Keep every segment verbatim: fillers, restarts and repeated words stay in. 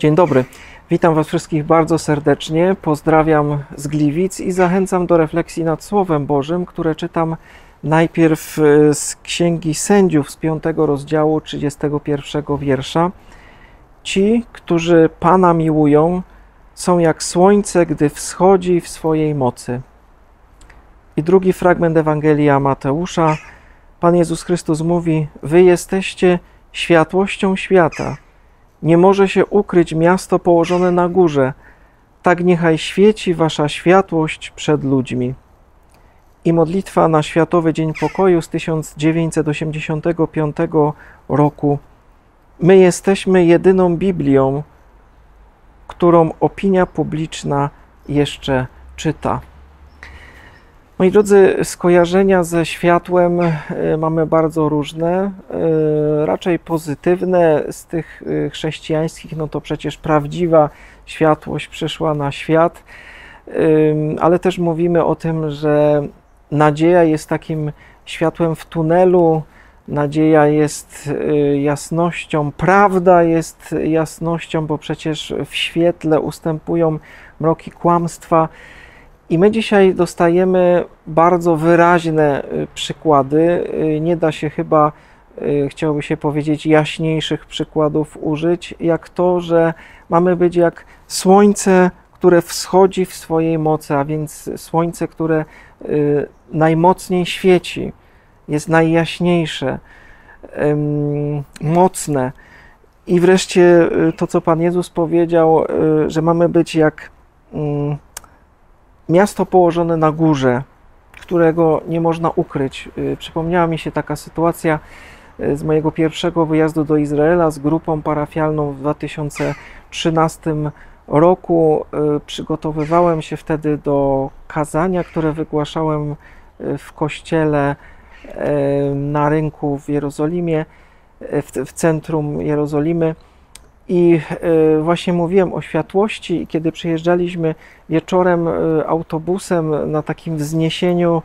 Dzień dobry, witam Was wszystkich bardzo serdecznie, pozdrawiam z Gliwic i zachęcam do refleksji nad Słowem Bożym, które czytam najpierw z Księgi Sędziów z piątego rozdziału trzydziestego pierwszego wiersza. Ci, którzy Pana miłują, są jak słońce, gdy wschodzi w swojej mocy. I drugi fragment Ewangelii Mateusza. Pan Jezus Chrystus mówi: Wy jesteście światłością świata. Nie może się ukryć miasto położone na górze. Tak niechaj świeci wasza światłość przed ludźmi. I modlitwa na Światowy Dzień Pokoju z tysiąc dziewięćset osiemdziesiątego piątego roku. My jesteśmy jedyną Biblią, którą opinia publiczna jeszcze czyta. Moi drodzy, skojarzenia ze światłem mamy bardzo różne, raczej pozytywne. Z tych chrześcijańskich, no to przecież prawdziwa światłość przyszła na świat, ale też mówimy o tym, że nadzieja jest takim światłem w tunelu, nadzieja jest jasnością, prawda jest jasnością, bo przecież w świetle ustępują mroki kłamstwa. I my dzisiaj dostajemy bardzo wyraźne przykłady. Nie da się chyba, chciałoby się powiedzieć, jaśniejszych przykładów użyć, jak to, że mamy być jak słońce, które wschodzi w swojej mocy, a więc słońce, które najmocniej świeci, jest najjaśniejsze, mocne. I wreszcie to, co Pan Jezus powiedział, że mamy być jak miasto położone na górze, którego nie można ukryć. Przypomniała mi się taka sytuacja z mojego pierwszego wyjazdu do Izraela z grupą parafialną w dwa tysiące trzynastym roku. Przygotowywałem się wtedy do kazania, które wygłaszałem w kościele na rynku w Jerozolimie, w centrum Jerozolimy. I właśnie mówiłem o światłości i kiedy przyjeżdżaliśmy wieczorem autobusem na takim wzniesieniu,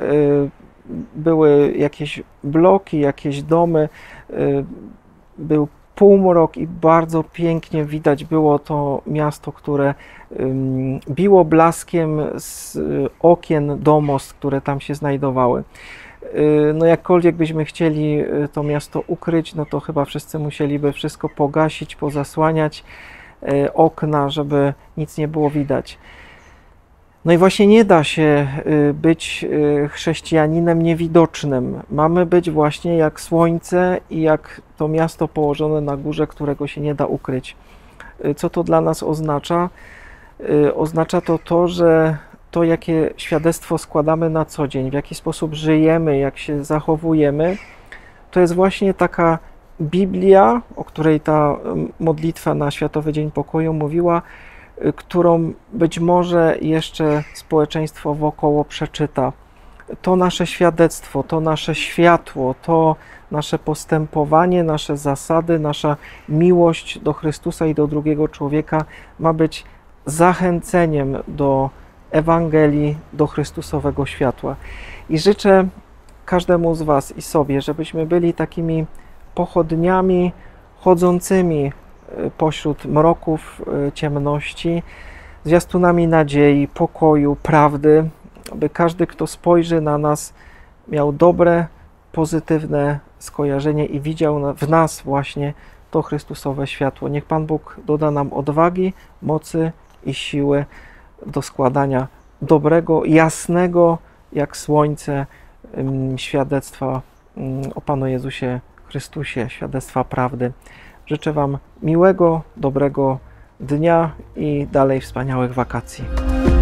były jakieś bloki, jakieś domy, był półmrok i bardzo pięknie widać było to miasto, które biło blaskiem z okien domostw, które tam się znajdowały. No jakkolwiek byśmy chcieli to miasto ukryć, no to chyba wszyscy musieliby wszystko pogasić, pozasłaniać okna, żeby nic nie było widać. No i właśnie nie da się być chrześcijaninem niewidocznym. Mamy być właśnie jak słońce i jak to miasto położone na górze, którego się nie da ukryć. Co to dla nas oznacza? Oznacza to to, że to, jakie świadectwo składamy na co dzień, w jaki sposób żyjemy, jak się zachowujemy, to jest właśnie taka Biblia, o której ta modlitwa na Światowy Dzień Pokoju mówiła, którą być może jeszcze społeczeństwo wokoło przeczyta. To nasze świadectwo, to nasze światło, to nasze postępowanie, nasze zasady, nasza miłość do Chrystusa i do drugiego człowieka ma być zachęceniem do Ewangelii, do Chrystusowego światła. I życzę każdemu z Was i sobie, żebyśmy byli takimi pochodniami chodzącymi pośród mroków ciemności, zwiastunami nadziei, pokoju, prawdy, aby każdy, kto spojrzy na nas, miał dobre, pozytywne skojarzenie i widział w nas właśnie to Chrystusowe światło. Niech Pan Bóg doda nam odwagi, mocy i siły do składania dobrego, jasnego jak słońce świadectwa o Panu Jezusie Chrystusie, świadectwa prawdy. Życzę Wam miłego, dobrego dnia i dalej wspaniałych wakacji.